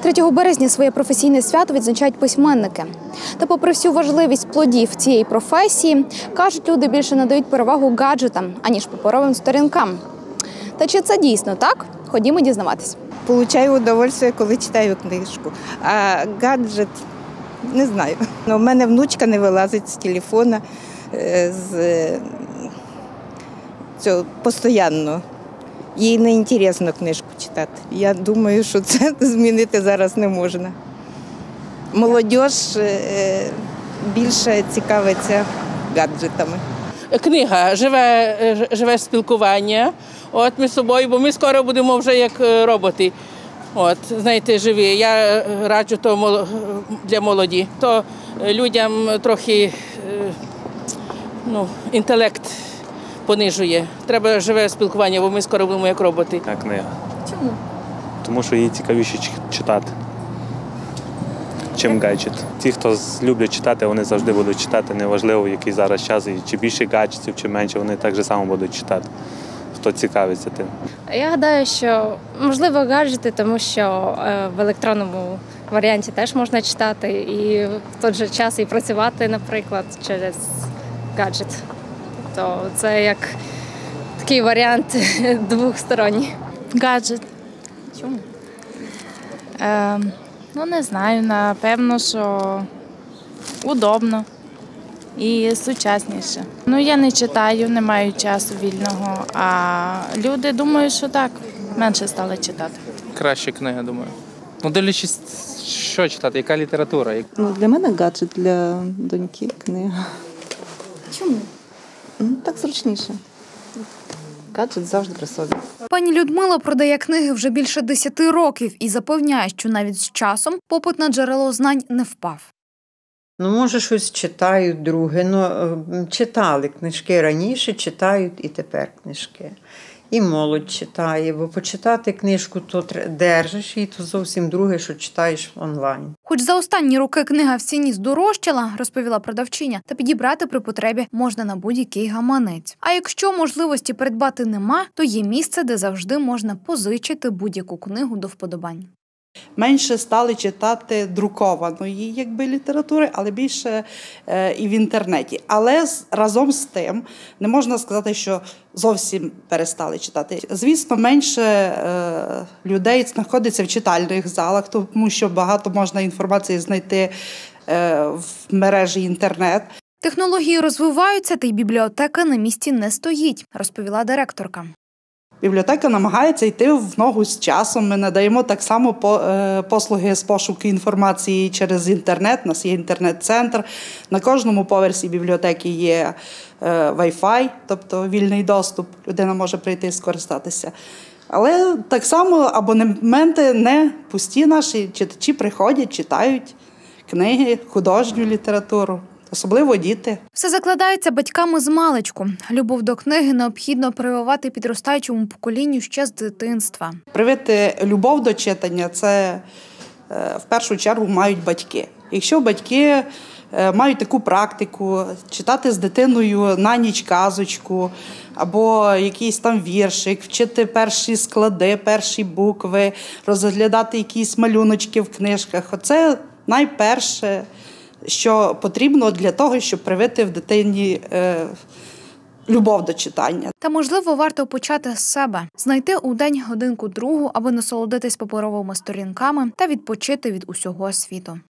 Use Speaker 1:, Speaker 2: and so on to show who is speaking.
Speaker 1: 3 березня своє професійне свято відзначають письменники. Та попри всю важливість плодів цієї професії, кажуть, люди більше надають перевагу гаджетам, аніж паперовим сторінкам. Та чи це дійсно так? Ходімо дізнаватись.
Speaker 2: Получаю удовольствие, коли читаю книжку. А гаджет – не знаю. У мене внучка не вилазить з телефона постійно. Їй не цікаво книжку читати. Я думаю, що це змінити зараз не можна. Молодь більше цікавиться гаджетами.
Speaker 3: Книга, живе спілкування між собою, бо ми скоро будемо вже як роботи. Знаєте, живі. Я раджу то для молоді. То людям трохи інтелект понижує. Треба живе спілкування, бо ми скоро будемо як роботи.
Speaker 4: Книга.
Speaker 1: Чому?
Speaker 4: Тому що її цікавіше читати, чим гаджет. Ті, хто люблять читати, вони завжди будуть читати. Неважливо, який зараз час, і чи більше гаджетів, чи менше, вони так же само будуть читати. Хто цікавиться тим.
Speaker 5: Я гадаю, що можливо гаджети, тому що в електронному варіанті теж можна читати і в той же час і працювати, наприклад, через гаджет. Тобто це як такий варіант двосторонній.
Speaker 6: Гаджет.
Speaker 5: Чому?
Speaker 6: Не знаю, напевно, що удобно і сучасніше. Я не читаю, не маю часу вільного, а люди думають, що так, менше стали читати.
Speaker 7: Краще книга, думаю. Дивлячись, що читати, яка література.
Speaker 8: Для мене гаджет, для доньки книга.
Speaker 1: Чому?
Speaker 8: Так зручніше. Гаджет завжди при собі.
Speaker 1: Пані Людмила продає книги вже більше 10 років і запевняє, що навіть з часом попит на джерело знань не впав.
Speaker 9: Може, щось читають друге. Читали книжки раніше, читають і тепер книжки. І молодь читає, бо почитати книжку то держиш, і то зовсім друге, що читаєш онлайн.
Speaker 1: Хоч за останні роки книга в ціні здорожчала, розповіла продавчиня, та підібрати при потребі можна на будь-який гаманець. А якщо можливості придбати нема, то є місце, де завжди можна позичити будь-яку книгу до вподобань.
Speaker 10: Менше стали читати друкованої літератури, але більше і в інтернеті. Але разом з тим не можна сказати, що зовсім перестали читати. Звісно, менше людей знаходиться в читальних залах, тому що багато можна інформації знайти в мережі інтернет.
Speaker 1: Технології розвиваються, та й бібліотека на місці не стоїть, розповіла директорка.
Speaker 10: Бібліотека намагається йти в ногу з часом. Ми надаємо так само послуги з пошуку інформації через інтернет. У нас є інтернет-центр. На кожному поверсі бібліотеки є Wi-Fi, тобто вільний доступ. Людина може прийти і скористатися. Але так само абонементи не пусті наші. Читачі приходять, читають книги, художню літературу. Особливо діти.
Speaker 1: Все закладається батьками змалечку. Любов до книги необхідно прививати підростаючому поколінню ще з дитинства.
Speaker 10: Привити любов до читання – це в першу чергу мають батьки. Якщо батьки мають таку практику читати з дитиною на ніч казочку або якийсь там віршик, вчити перші склади, перші букви, розглядати якісь малюночки в книжках – оце найперше, що потрібно для того, щоб привити в дитині любов до читання.
Speaker 1: Та, можливо, варто почати з себе. Знайти у день годинку-другу, аби насолодитись паперовими сторінками та відпочити від усього світу.